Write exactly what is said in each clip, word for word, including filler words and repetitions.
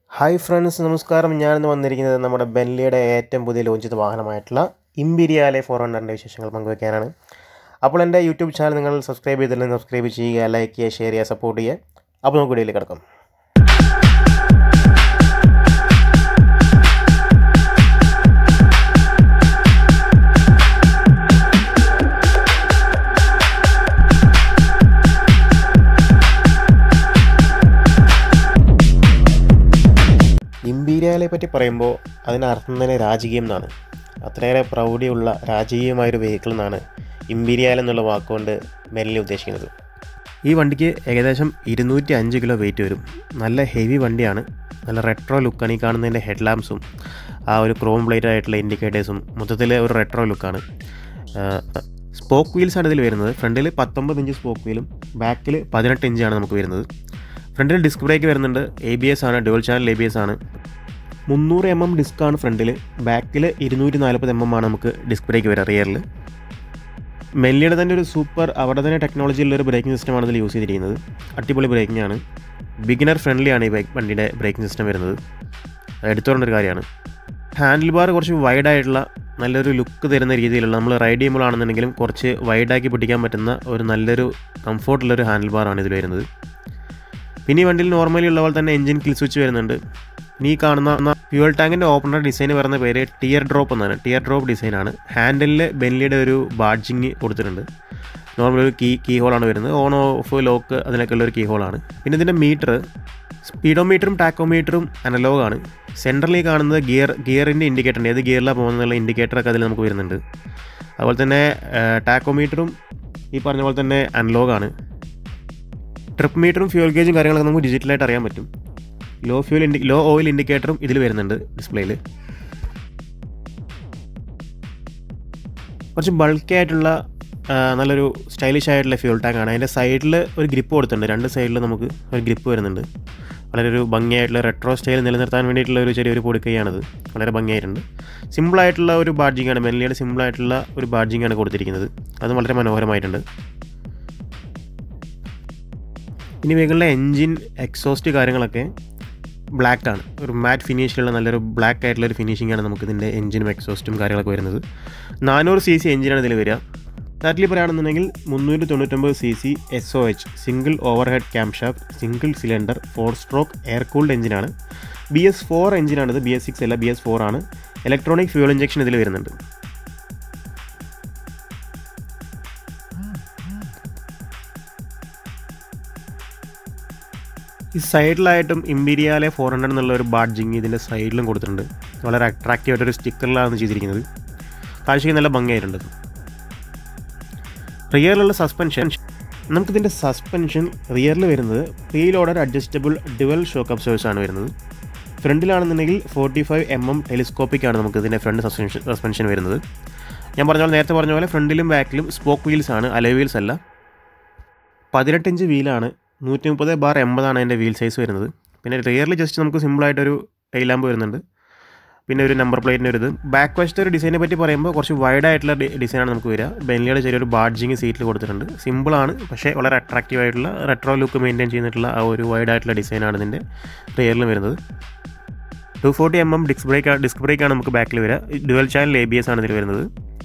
Hi friends, നമസ്കാരം. ഞാനിന്ന് വന്നിരിക്കുന്നത് നമ്മുടെ ബെൻലിയുടെ ഏറ്റവും പുതിയ ലോഞ്ച് ചെയ്ത വാഹനമായിട്ടുള്ള ഇമ്പീരിയാലെ ഫോർ ഹൺഡ്രഡിൻ്റെ വിശേഷങ്ങൾ പങ്കുവയ്ക്കാനാണ്. അപ്പോൾ എൻ്റെ യൂട്യൂബ് ചാനൽ നിങ്ങൾ സബ്സ്ക്രൈബ് ചെയ്തില്ലെങ്കിൽ സബ്സ്ക്രൈബ് ചെയ്യുക, ലൈക്ക് ചെയ്യുക, ഷെയർ ചെയ്യുക, സപ്പോർട്ട് ചെയ്യുക. അപ്പോൾ നമുക്ക് വീഡിയോയിലേക്ക് കിടക്കാം. ഇമ്പീരിയാലെ പറ്റി പറയുമ്പോൾ അതിനർത്ഥം തന്നെ രാജകീയം എന്നാണ്. അത്രയേറെ പ്രൗഢിയുള്ള രാജകീയമായൊരു വെഹിക്കിൾ എന്നാണ് ഇമ്പീരിയാൽ എന്നുള്ള വാക്കുകൊണ്ട് ബെൻലി ഉദ്ദേശിക്കുന്നത്. ഈ വണ്ടിക്ക് ഏകദേശം ഇരുന്നൂറ്റി അഞ്ച് കിലോ വെയിറ്റ് വരും. നല്ല ഹെവി വണ്ടിയാണ്. നല്ല റെട്രോ ലുക്കാണ്. ഈ കാണുന്നതിൻ്റെ ഹെഡ് ലാമ്പ്സും ആ ഒരു ക്രോം പ്ലേറ്റഡ് ആയിട്ടുള്ള ഇൻഡിക്കേറ്റേഴ്സും മൊത്തത്തിൽ ഒരു റെട്രോ ലുക്കാണ്. സ്പോക്ക് വീൽസാണ് ഇതിൽ വരുന്നത്. ഫ്രണ്ടിൽ പത്തൊമ്പത് ഇഞ്ച് സ്പോക്ക് വീലും ബാക്കിൽ പതിനെട്ട് ഇഞ്ചാണ് നമുക്ക് വരുന്നത്. ഫ്രണ്ടിൽ ഡിസ്ക് ബ്രേക്ക് വരുന്നുണ്ട്. എ ബി എസ് ആണ്, dual channel A B S ആണ്. മുന്നൂറ് എം എം ഡിസ്ക്കാണ് ഫ്രണ്ടിൽ. ബാക്കിൽ ഇരുന്നൂറ്റി നാൽപ്പത് എം എം ആണ് നമുക്ക് ഡിസ്ക് ബ്രേക്ക് വരിക റിയറിൽ. ബെൻലിയുടെ തന്നെ ഒരു സൂപ്പർ അവിടെ തന്നെ ടെക്നോളജി ഉള്ളൊരു ബ്രേക്കിംഗ് സിസ്റ്റമാണ് ഇതിൽ യൂസ് ചെയ്തിരിക്കുന്നത്. അടിപൊളി ബ്രേക്കിംഗ് ആണ്. ബിഗിനർ ഫ്രണ്ട്ലി ആണ് ഈ ബൈക്ക് വണ്ടിയുടെ ബ്രേക്കിംഗ് സിസ്റ്റം വരുന്നത്. എടുത്തു പറഞ്ഞൊരു കാര്യമാണ്. ഹാൻഡിൽ ബാർ കുറച്ച് വൈഡായിട്ടുള്ള നല്ലൊരു ലുക്ക് തരുന്ന രീതിയിലുള്ള, നമ്മൾ റൈഡ് ചെയ്യുമ്പോഴാണെന്നുണ്ടെങ്കിലും കുറച്ച് വൈഡാക്കി പിടിക്കാൻ പറ്റുന്ന ഒരു നല്ലൊരു കംഫോർട്ടുള്ളൊരു ഹാൻഡിൽ ബാറാണ് ഇതിൽ വരുന്നത്. പിന്നെ ഈ വണ്ടിയിൽ നോർമലി ഉള്ള പോലെ തന്നെ എഞ്ചിൻ കിൽ സ്വിച്ച് വരുന്നുണ്ട്. ഇനി കാണുന്ന ഫ്യൂൽ ടാങ്കിൻ്റെ ഓപ്പണർ ഡിസൈൻ പറയുന്ന പേര് ടിയർ ഡ്രോപ്പ് എന്നാണ്. ടിയർ ഡ്രോപ്പ് ഡിസൈനാണ്. ഹാൻഡിലിൽ ബെൻലിയുടെ ഒരു ബാഡ്ജിങ് കൊടുത്തിട്ടുണ്ട്. നോർമൽ ഒരു കീ കീ ഹോളാണ് വരുന്നത്. ഓൺ ഓഫ് ലോക്ക് അതിനൊക്കെ ഉള്ളൊരു കീ ഹോളാണ്. പിന്നെ ഇതിൻ്റെ മീറ്റർ സ്പീഡോമീറ്ററും ടാക്കോമീറ്ററും അനലോഗാണ്. സെൻട്രലിൽ കാണുന്നത് ഗിയർ ഗിയറിൻ്റെ ഇൻഡിക്കേറ്റർ ഉണ്ട്. ഏത് ഗിയറിലാണ് പോകുന്നതിനുള്ള ഇൻഡിക്കേറ്ററൊക്കെ അതിൽ നമുക്ക് വരുന്നുണ്ട്. അതുപോലെ തന്നെ ടാക്കോമീറ്ററും ഈ പറഞ്ഞ പോലെ തന്നെ അനലോഗാണ്. ട്രിപ്പ് മീറ്ററും ഫ്യൂൽ ഗേജും കാര്യങ്ങളൊക്കെ നമുക്ക് ഡിജിറ്റലായിട്ട് അറിയാൻ പറ്റും. Low fuel indi low oil ഇൻഡിക്കേറ്ററും ഇതിൽ വരുന്നുണ്ട് ഡിസ്പ്ലേയിൽ. കുറച്ച് ബൾക്കി ആയിട്ടുള്ള നല്ലൊരു സ്റ്റൈലിഷ് ആയിട്ടുള്ള ഫ്യൂൽ ടാങ്കാണ്. അതിൻ്റെ സൈഡിൽ ഒരു ഗ്രിപ്പ് കൊടുത്തിട്ടുണ്ട്. രണ്ട് സൈഡിൽ നമുക്ക് ഒരു ഗ്രിപ്പ് വരുന്നുണ്ട്. വളരെ ഒരു ഭംഗിയായിട്ടുള്ള റെട്രോ സ്റ്റൈൽ നിലനിർത്താൻ വേണ്ടിയിട്ടുള്ള ഒരു ചെറിയൊരു പൊടിക്കൈയാണത്. വളരെ ഭംഗിയായിട്ടുണ്ട്. സിമ്പിളായിട്ടുള്ള ഒരു ബാഡ്ജിങ്ങാണ്. ബെൻലിയുടെ സിമ്പിളായിട്ടുള്ള ഒരു ബാഡ്ജിങ്ങാണ് കൊടുത്തിരിക്കുന്നത്. അതും വളരെ മനോഹരമായിട്ടുണ്ട്. ഇനി വെഹിക്കിളിലെ എൻജിൻ, എക്സോസ്റ്റ് കാര്യങ്ങളൊക്കെ ബ്ലാക്കാണ്. ഒരു മാറ്റ് ഫിനിഷിലുള്ള നല്ലൊരു ബ്ലാക്ക് ആയിട്ടുള്ളൊരു ഫിനിഷിംഗാണ് നമുക്ക് ഇതിൻ്റെ എൻജിനും എക്സോസ്റ്റും കാര്യങ്ങളൊക്കെ വരുന്നത്. നാനൂറ് സി സി എൻജിനാണ് ഇതിൽ വരിക. ടോട്ടലി പറയുകയാണെന്നുണ്ടെങ്കിൽ മുന്നൂറ്റി തൊണ്ണൂറ്റൊമ്പത് C C S O H single overhead cam shaft, single cylinder, four stroke air cooled എഞ്ചിനാണ്. ബി എസ് ഫോർ എഞ്ചിനാണിത്. ബി എസ് സിക്സ് അല്ല, ബി എസ് ഫോർ ആണ്. ഇലക്ട്രോണിക് ഫ്യൂൽ ഇഞ്ചക്ഷൻ ഇതിൽ വരുന്നുണ്ട്. ഈ സൈഡിലായിട്ടും ഇമ്പീരിയാലെ ഫോർ ഹൺഡ്രഡ് എന്നുള്ള ഒരു ബാഡ്ജിങ് ഇതിൻ്റെ സൈഡിലും കൊടുത്തിട്ടുണ്ട്. വളരെ അട്രാക്റ്റീവായിട്ടൊരു സ്റ്റിക്കറിലാണ് ചെയ്തിരിക്കുന്നത്. കാഴ്ചയ്ക്ക് നല്ല ഭംഗിയായിട്ടുണ്ട്. റിയറിലുള്ള സസ്പെൻഷൻ, നമുക്കിതിൻ്റെ സസ്പെൻഷൻ റിയറിൽ വരുന്നത് pre loaded adjustable dual shock absorbers ആണ് വരുന്നത്. ഫ്രണ്ടിലാണെന്നുണ്ടെങ്കിൽ ഫോർട്ടി ഫൈവ് എം എം ടെലിസ്കോപ്പിക്കാണ് നമുക്ക് ഇതിൻ്റെ ഫ്രണ്ട് സസ്പെൻഷൻ സസ്പെൻഷൻ വരുന്നത്. ഞാൻ പറഞ്ഞ പോലെ നേരത്തെ പറഞ്ഞ പോലെ ഫ്രണ്ടിലും ബാക്കിലും സ്പോക്ക് വീൽസ് ആണ്, അലോയ് വീൽസ് അല്ല. പതിനെട്ട് ഇഞ്ച് വീലാണ്. നൂറ്റി മുപ്പത് ബാർ എൺപതാണ് അതിൻ്റെ വീൽ സൈസ് വരുന്നത്. പിന്നെ റിയറിൽ ജസ്റ്റ് നമുക്ക് സിമ്പിളായിട്ടൊരു ടൈൽ ലാമ്പ് വരുന്നുണ്ട്. പിന്നെ ഒരു നമ്പർ പ്ലേറ്റിൻ്റെ ഒരു ഇത്. ബാക്ക് വശത്തെ ഒരു ഡിസൈനെ പറ്റി പറയുമ്പോൾ കുറച്ച് വൈഡായിട്ടുള്ള ഡിസൈനാണ് നമുക്ക് വരിക. ബെൻലിയുടെ ചെറിയൊരു ബാഡ്ജിങ് സീറ്റിൽ കൊടുത്തിട്ടുണ്ട്. സിമ്പിളാണ്, പക്ഷേ വളരെ അട്രാക്റ്റീവ് ആയിട്ടുള്ള റെട്രോ ലുക്ക് മെയിൻറ്റെയിൻ ചെയ്തിട്ടുള്ള ആ ഒരു വൈഡായിട്ടുള്ള ഡിസൈനാണ് ഇതിൻ്റെ റിയറിൽ വരുന്നത്. Two forty M M disc brake disc ബ്രേക്കാണ് നമുക്ക് ബാക്കിൽ വരിക. Dual channel A B S ആണ് ഇതിൽ വരുന്നത്.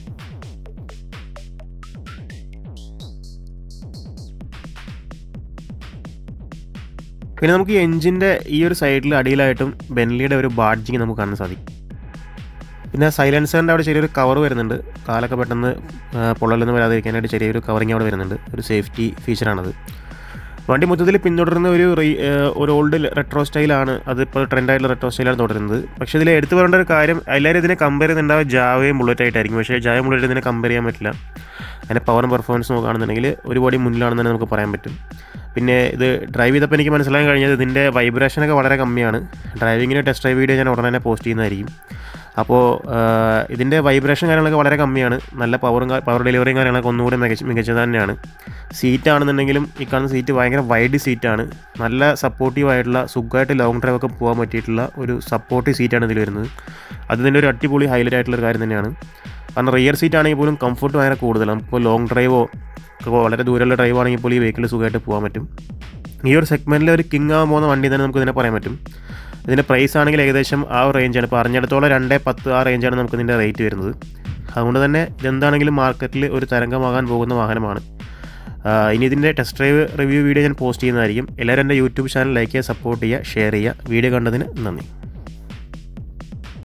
പിന്നെ നമുക്ക് ഈ എഞ്ചിൻ്റെ ഈ ഒരു സൈഡിൽ അടിയിലായിട്ടും ബെൻലിയുടെ ഒരു ബാഡ്ജിങ് നമുക്ക് കാണാൻ സാധിക്കും. പിന്നെ സൈലൻസറിൻ്റെ അവിടെ ചെറിയൊരു കവർ വരുന്നുണ്ട്. കാലൊക്കെ പെട്ടെന്ന് പൊള്ളലൊന്നും വരാതിരിക്കാനായിട്ട് ചെറിയൊരു കവറിങ് അവിടെ വരുന്നുണ്ട്. ഒരു സേഫ്റ്റി ഫീച്ചറാണത്. വണ്ടി മൊത്തത്തിൽ പിന്തുടരുന്ന ഒരു ഒരു ഓൾഡ് റെട്രോ സ്റ്റൈലാണ്. അതിപ്പോൾ ട്രെൻഡായിട്ടുള്ള റെട്രോ സ്റ്റൈലാണ് തുടരുന്നത്. പക്ഷേ ഇതിൽ എടുത്തു പറയേണ്ട ഒരു കാര്യം, എല്ലാവരും ഇതിനെ കമ്പയർ ചെയ്യുന്നുണ്ടാവുക ജാവയും ബുള്ളറ്റായിട്ടായിരിക്കും. പക്ഷേ ജാവയും ബുള്ളറ്റ് ഇതിനെ കമ്പയർ ചെയ്യാൻ പറ്റില്ല. അതിൻ്റെ പവറും പെർഫോമൻസ് നോക്കുകയാണെന്നുണ്ടെങ്കിൽ ഒരുപാട് മുന്നിലാണെന്ന് തന്നെ നമുക്ക് പറയാൻ പറ്റും. പിന്നെ ഇത് ഡ്രൈവ് ചെയ്തപ്പോൾ എനിക്ക് മനസ്സിലാക്കാൻ കഴിഞ്ഞത് ഇതിൻ്റെ വൈബ്രേഷനൊക്കെ വളരെ കമ്മിയാണ്. ഡ്രൈവിങ്ങിന് ടെസ്റ്റ് ഡ്രൈവ് വീഡിയോ ഞാൻ ഉടനെ തന്നെ പോസ്റ്റ് ചെയ്യുന്നതായിരിക്കും. അപ്പോൾ ഇതിൻ്റെ വൈബ്രേഷൻ കാര്യങ്ങളൊക്കെ വളരെ കമ്മിയാണ്. നല്ല പവറും പവർ ഡെലിവറിയും കാര്യങ്ങളൊക്കെ ഒന്നുകൂടി മികച്ച മികച്ചത് തന്നെയാണ്. സീറ്റാണെന്നുണ്ടെങ്കിലും ഈ കാണുന്ന സീറ്റ് ഭയങ്കര വൈഡ് സീറ്റാണ്. നല്ല സപ്പോർട്ടീവ് ആയിട്ടുള്ള, സുഖമായിട്ട് ലോങ് ഡ്രൈവ് ഒക്കെ പോകാൻ പറ്റിയിട്ടുള്ള ഒരു സപ്പോർട്ടീവ് സീറ്റാണ് ഇതിൽ വരുന്നത്. അത് ഇതിൻ്റെ ഒരു അടിപൊളി ഹൈലൈറ്റ് ആയിട്ടുള്ളൊരു കാര്യം തന്നെയാണ്. കാരണം റിയർ സീറ്റ് ആണെങ്കിൽ പോലും കംഫർട്ട് ഭയങ്കര കൂടുതലാണ്. ഇപ്പോൾ ലോങ് ഡ്രൈവോ വളരെ ദൂരമുള്ള ഡ്രൈവ് ആണെങ്കിൽ പോലും ഈ വെഹിക്കിൾ സുഖമായിട്ട് പോകാൻ പറ്റും. ഈ ഒരു സെഗ്മെൻറ്റിൽ ഒരു കിങ് ആകാൻ പോകുന്ന വണ്ടി തന്നെ നമുക്ക് ഇതിനെ പറയാൻ പറ്റും. ഇതിൻ്റെ പ്രൈസ് ആണെങ്കിൽ ഏകദേശം ആ റേഞ്ചാണ്, പറഞ്ഞിടത്തോളം രണ്ട് പത്ത് ആ റേഞ്ചാണ് നമുക്ക് ഇതിൻ്റെ റേറ്റ് വരുന്നത്. അതുകൊണ്ട് തന്നെ ഇതെന്താണെങ്കിലും മാർക്കറ്റിൽ ഒരു തരംഗമാകാൻ പോകുന്ന വാഹനമാണ്. ഇനി ഇതിൻ്റെ ടെസ്റ്റ് ഡ്രൈവ് റിവ്യൂ വീഡിയോ ഞാൻ പോസ്റ്റ് ചെയ്യുന്നതായിരിക്കും. എല്ലാവരും എൻ്റെ യൂട്യൂബ് ചാനൽ ലൈക്ക് ചെയ്യുക, സപ്പോർട്ട് ചെയ്യുക, ഷെയർ ചെയ്യുക. വീഡിയോ കണ്ടതിന് നന്ദി.